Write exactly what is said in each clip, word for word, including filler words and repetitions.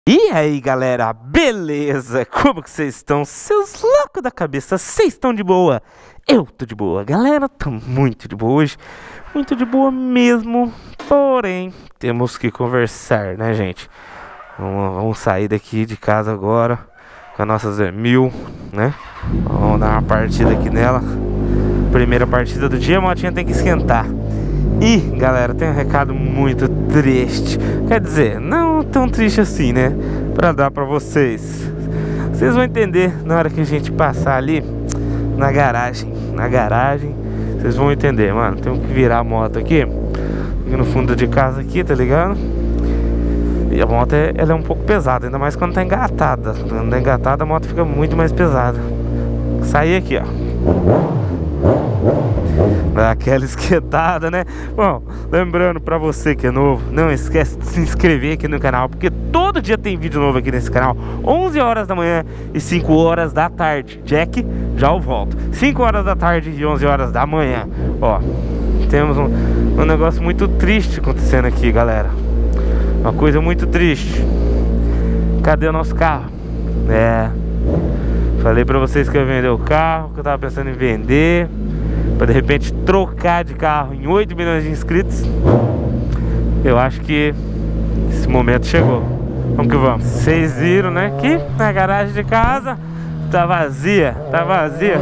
E aí galera, beleza? Como que vocês estão? Seus loucos da cabeça, vocês estão de boa? Eu tô de boa, galera, tô muito de boa hoje. Muito de boa mesmo. Porém, temos que conversar, né gente? Vamos, vamos sair daqui de casa agora com a nossa Zé Mil, né? Vamos dar uma partida aqui nela. Primeira partida do dia, a motinha tem que esquentar. E galera, tem um recado muito triste. Quer dizer, não tão triste assim, né? Pra dar pra vocês. Vocês vão entender na hora que a gente passar ali na garagem. Na garagem, vocês vão entender, mano. Temos que virar a moto aqui, aqui no fundo de casa aqui, tá ligado? E a moto é, ela é um pouco pesada, ainda mais quando tá engatada. Quando tá engatada a moto fica muito mais pesada. Sair aqui, ó. Aquela esquentada, né? Bom, lembrando pra você que é novo, não esquece de se inscrever aqui no canal, porque todo dia tem vídeo novo aqui nesse canal. Onze horas da manhã e cinco horas da tarde. Jack, já eu volto. Cinco horas da tarde e onze horas da manhã. Ó, temos um, um negócio muito triste acontecendo aqui, galera. Uma coisa muito triste. Cadê o nosso carro? É, falei pra vocês que eu ia vender o carro, que eu tava pensando em vender, pra de repente trocar de carro em oito milhões de inscritos. Eu acho que esse momento chegou. Vamos que vamos. Vocês viram, né? Que na garagem de casa tá vazia, tá vazia.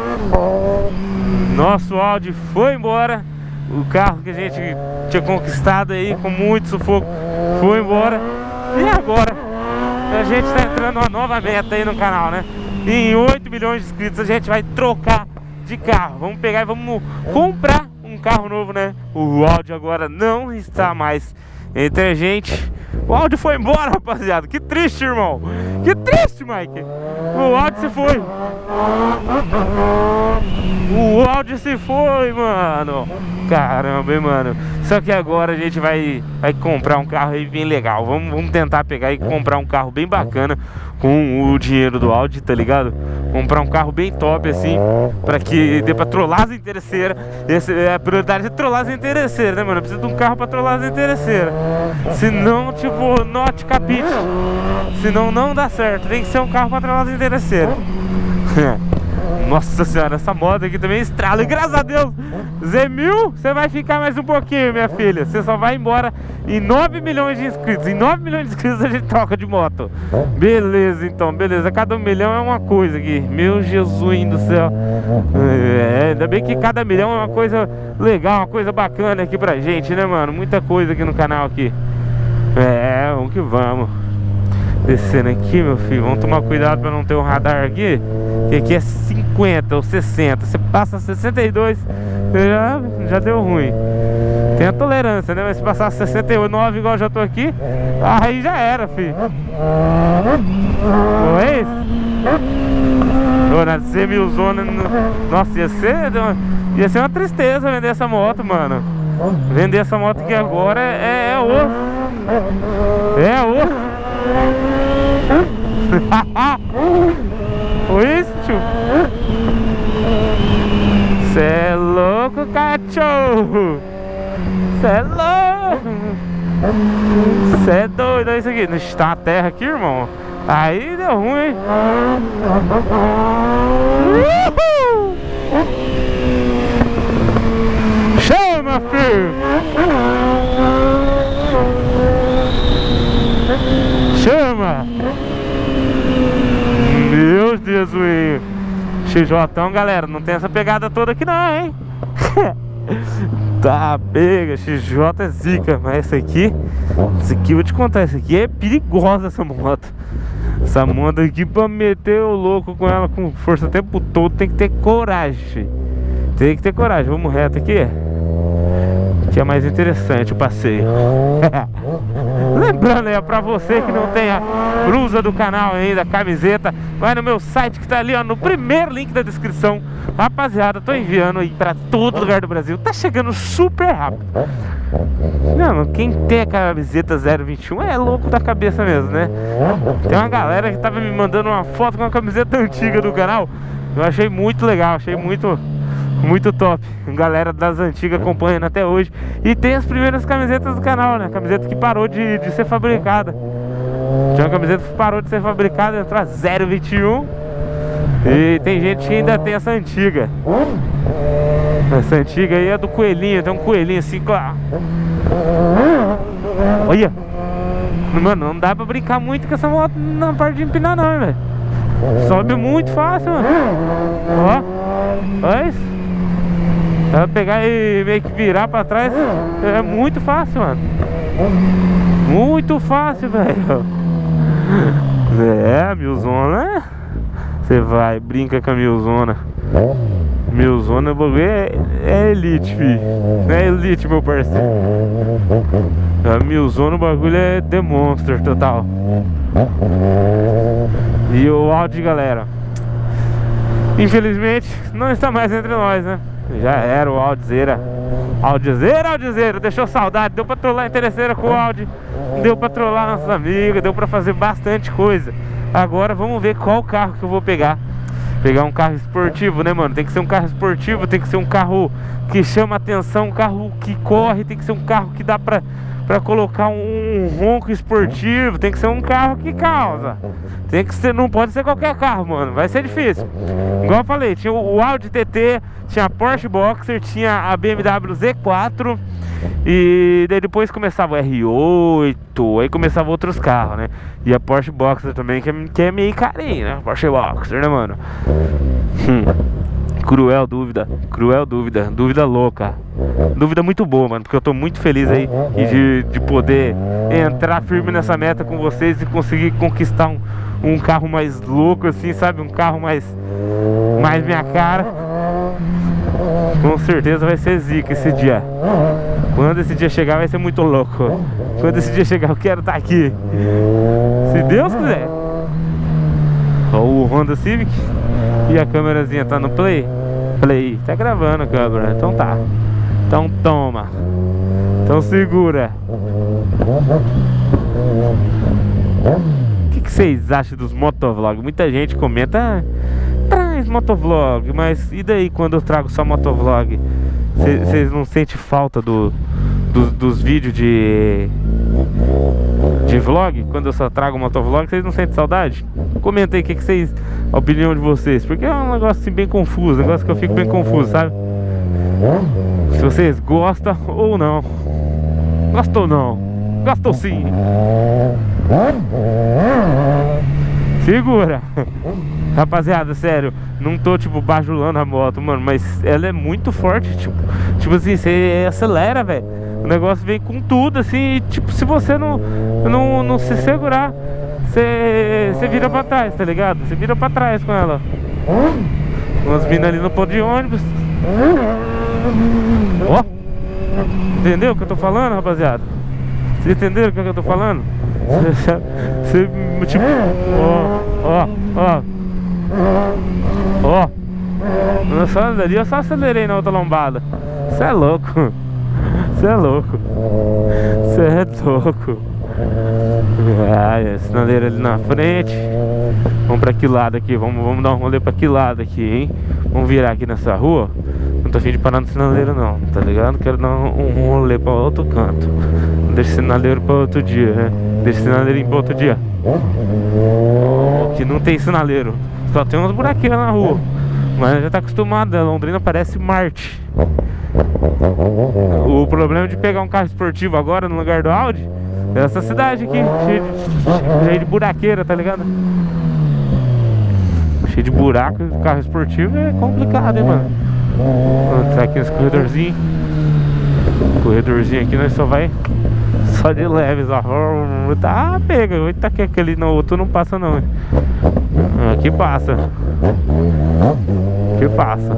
Nosso Audi foi embora. O carro que a gente tinha conquistado aí com muito sufoco foi embora. E agora a gente tá entrando numa nova meta aí no canal, né? E em oito milhões de inscritos a gente vai trocar de carro. Vamos pegar e vamos comprar um carro novo, né? O Audi agora não está mais entre a gente. O Audi foi embora, rapaziada. Que triste, irmão. Que triste, Mike. O Audi se foi. O Audi se foi, mano. Caramba, hein, mano. Só que agora a gente vai, vai comprar um carro aí bem legal. Vamos, vamos tentar pegar e comprar um carro bem bacana com o dinheiro do Audi, tá ligado? Comprar um carro bem top assim, pra que dê pra trollar as interesseiras. Essa é a prioridade, é trollar as interesseiras, né, mano? Eu preciso de um carro pra trollar as interesseiras. Senão, tipo, not capite. Senão não dá certo. Tem que ser um carro pra trollar as interesseiras. Nossa senhora, essa moto aqui também estrala. E graças a Deus, Zé Mil, você vai ficar mais um pouquinho, minha filha. Você só vai embora em nove milhões de inscritos. Em nove milhões de inscritos a gente troca de moto. Beleza, então, beleza. Cada um milhão é uma coisa aqui. Meu Jesus do céu. É, ainda bem que cada milhão é uma coisa legal, uma coisa bacana aqui pra gente, né, mano? Muita coisa aqui no canal aqui. É, vamos que vamos. Descendo aqui, meu filho, vamos tomar cuidado pra não ter um radar aqui, que aqui é cinquenta ou sessenta. Você passa sessenta e dois, já, já deu ruim. Tem a tolerância, né? Mas se passar sessenta e nove igual eu já tô aqui, aí já era, filho. Não é isso? Ô, na Zemilzona, nossa, ia ser, ia ser uma tristeza vender essa moto, mano. Vender essa moto aqui agora é, é osso. É osso. Oi, tio. Cê é louco, cachorro. Cê é louco. Cê é doido, olha isso aqui. Está na terra aqui, irmão. Aí deu ruim, hein? Uhul! Chama, filho. Chama! Meu Deus, o X J, galera, não tem essa pegada toda aqui não, hein? Tá, pega, X J é zica. Mas essa aqui, essa aqui eu vou te contar, essa aqui é perigosa, essa moto. Essa moto aqui, pra meter o louco com ela com força o tempo todo, tem que ter coragem, filho. Tem que ter coragem. Vamos reto aqui, que é mais interessante o passeio. Lembrando aí, pra você que não tem a blusa do canal ainda, a camiseta, vai no meu site que tá ali, ó, no primeiro link da descrição. Rapaziada, tô enviando aí pra todo lugar do Brasil. Tá chegando super rápido. Não, quem tem a camiseta zero vinte e um é louco da cabeça mesmo, né? Tem uma galera que tava me mandando uma foto com a camiseta antiga do canal. Eu achei muito legal, achei muito... muito top. Galera das antigas acompanhando até hoje. E tem as primeiras camisetas do canal, né? Camiseta que parou de, de ser fabricada. Tinha uma camiseta que parou de ser fabricada, entrou a zero vinte e um. E tem gente que ainda tem essa antiga. Essa antiga aí é do coelhinho. Tem um coelhinho assim, claro. Olha. Mano, não dá pra brincar muito com essa moto na parte de empinar não, velho. Sobe muito fácil, mano. Ó. Olha isso. Ela pegar e meio que virar pra trás é muito fácil, mano. Muito fácil, velho. É, a milzona, né? Você vai, brinca com a milzona. Milzona, o bagulho é, é elite, fi. Não é elite, meu parceiro. A milzona, o bagulho é The Monster total. E o Audi, galera, infelizmente não está mais entre nós, né? Já era o Audizeira. Audizeira, Audizeira, deixou saudade. Deu pra trollar interesseira com o Audi. Deu pra trollar nossas amigas. Deu pra fazer bastante coisa. Agora vamos ver qual carro que eu vou pegar. Pegar um carro esportivo, né, mano? Tem que ser um carro esportivo. Tem que ser um carro que chama atenção. Um carro que corre. Tem que ser um carro que dá pra, pra colocar um, um ronco esportivo. Tem que ser um carro que causa. Tem que ser, não pode ser qualquer carro, mano. Vai ser difícil. Igual eu falei, tinha o, o Audi T T, tinha a Porsche Boxer, tinha a B M W Z quatro. E daí depois começava o R oito. Aí começava outros carros, né? E a Porsche Boxer também, que é, que é meio carinho, né? Porsche Boxer, né, mano? Hum. Cruel dúvida, cruel dúvida, dúvida louca. Dúvida muito boa, mano, porque eu tô muito feliz aí de, de poder entrar firme nessa meta com vocês e conseguir conquistar um, um carro mais louco assim, sabe? Um carro mais, mais minha cara. Com certeza vai ser zica esse dia. Quando esse dia chegar vai ser muito louco. Quando esse dia chegar eu quero estar aqui, se Deus quiser. Ó, o Honda Civic. E a câmerazinha tá no play? Play, tá gravando a câmera, então tá. Então toma. Então segura. O que, que vocês acham dos motovlogs? Muita gente comenta: traz motovlog, mas e daí quando eu trago só motovlog? Vocês não sentem falta do, do, dos vídeos de de vlog? Quando eu só trago motovlog, vocês não sentem saudade? Comenta aí o que, que vocês, a opinião de vocês, porque é um negócio assim bem confuso, um negócio que eu fico bem confuso, sabe? Se vocês gostam ou não. Gostou ou não? Gostou sim. Segura. Rapaziada, sério, não tô tipo bajulando a moto, mano, mas ela é muito forte, tipo, tipo assim, você acelera, velho. O negócio vem com tudo, assim, e, tipo, se você não, não, não se segurar, você, você vira pra trás, tá ligado? Você vira pra trás com ela. Umas minas ali no ponto de ônibus. Ó, entendeu o que eu tô falando, rapaziada? Vocês entenderam o que eu tô falando? Você, tipo, ó, ó, ó. Ó, ali eu só acelerei na outra lombada. Você é louco. Você é louco. Você é louco. Ai, sinaleira ali na frente. Vamos pra que lado aqui? Vamos, vamos dar um rolê pra que lado aqui, hein? Vamos virar aqui nessa rua. Não tô afim de parar no sinaleiro não, tá ligado? Quero dar um, um rolê pra outro canto. Deixa o sinaleiro pra outro dia, né? Deixa o sinaleirinho pra outro dia. Que não tem sinaleiro. Só tem umas buraqueiras na rua. Mas já tá acostumado, né? Londrina parece Marte. O problema de pegar um carro esportivo agora no lugar do Audi é essa cidade aqui, cheia de, cheia de buraqueira, tá ligado? Cheio de buraco, carro esportivo é complicado, hein, mano? Vamos entrar aqui nesse corredorzinho. Corredorzinho aqui nós só vai só de leves, ó. Tá, pega, tá aqui, aquele no outro não passa não. Aqui passa. Aqui passa.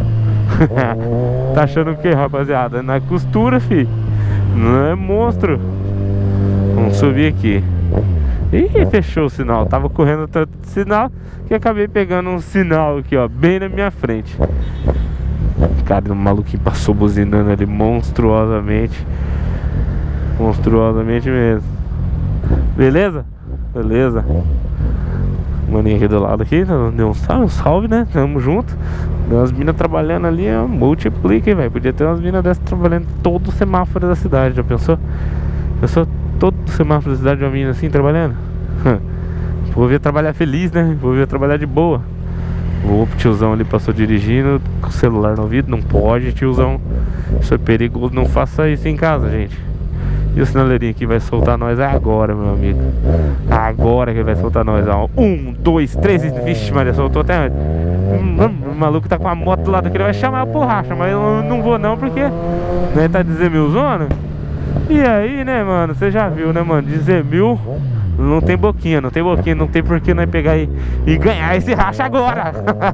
Tá achando o que, rapaziada? Não é costura, fi. Não é monstro. Vamos subir aqui. Ih, fechou o sinal. Tava correndo tanto sinal que acabei pegando um sinal aqui, ó, bem na minha frente. Cara, o maluquinho passou buzinando ali monstruosamente. Monstruosamente mesmo. Beleza? Beleza. Maninho aqui do lado aqui, deu um salve, um salve, né? Tamo junto. Tem umas minas trabalhando ali, ó, multiplica, velho. Podia ter umas minas dessas trabalhando em todo o semáforo da cidade, já pensou? Pensou todo o semáforo da cidade, uma mina assim trabalhando? Vou ver trabalhar feliz, né? Vou ver trabalhar de boa. Vou pro tiozão ali, passou dirigindo com o celular no ouvido. Não pode, tiozão. Isso é perigoso, não faça isso em casa, gente. E o sinaleirinho aqui vai soltar nós agora, meu amigo. Agora que ele vai soltar nós, ó. Um, dois, três, vixe, Maria, soltou até. O maluco tá com a moto do lado aqui, ele vai chamar a porracha. Mas eu não vou não, porque né, tá dizendo mil zona. E aí, né, mano, você já viu, né, mano, dizer mil não tem boquinha, não tem boquinha, não tem por que nós pegar e, e ganhar esse racha agora.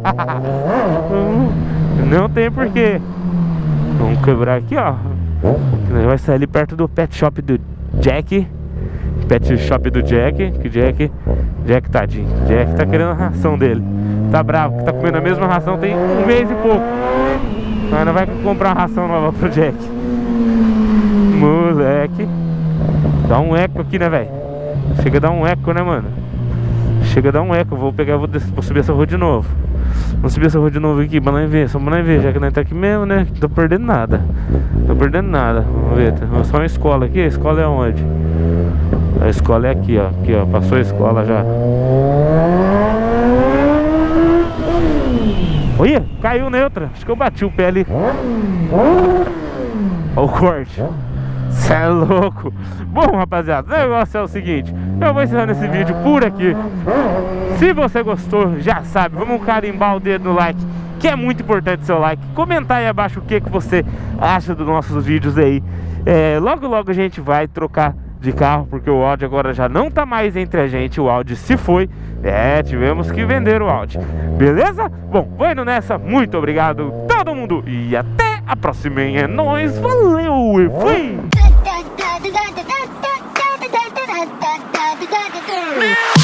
Não tem porquê. Vamos quebrar aqui, ó. Vai sair ali perto do pet shop do Jack. Pet shop do Jack. Que Jack, Jack tadinho, Jack tá querendo a ração dele. Tá bravo, que tá comendo a mesma ração tem um mês e pouco. Mas não vai comprar uma ração nova pro Jack. Moleque. Dá um eco aqui, né, velho? Chega a dar um eco, né, mano? Chega a dar um eco. Vou pegar, vou, descer, vou subir essa rua de novo. Vamos subir essa rua de novo aqui, pra nós ver. Só pra nós ver, já que nós tá aqui mesmo, né? Não tô perdendo nada. Não tô perdendo nada. Vamos ver, tem só uma escola aqui. A escola é onde? A escola é aqui, ó. Aqui, ó. Passou a escola já. Olha, caiu neutra. Acho que eu bati o pé ali. Olha o corte. Cê é louco. Bom, rapaziada, o negócio é o seguinte. Eu vou encerrando esse vídeo por aqui. Se você gostou, já sabe, vamos carimbar o dedo no like, que é muito importante o seu like. Comentar aí abaixo o que, que você acha dos nossos vídeos aí. é, Logo logo a gente vai trocar de carro, porque o Audi agora já não tá mais entre a gente. O Audi se foi. É, tivemos que vender o Audi. Beleza? Bom, vou indo nessa. Muito obrigado todo mundo e até a próxima. É nóis, valeu e fui!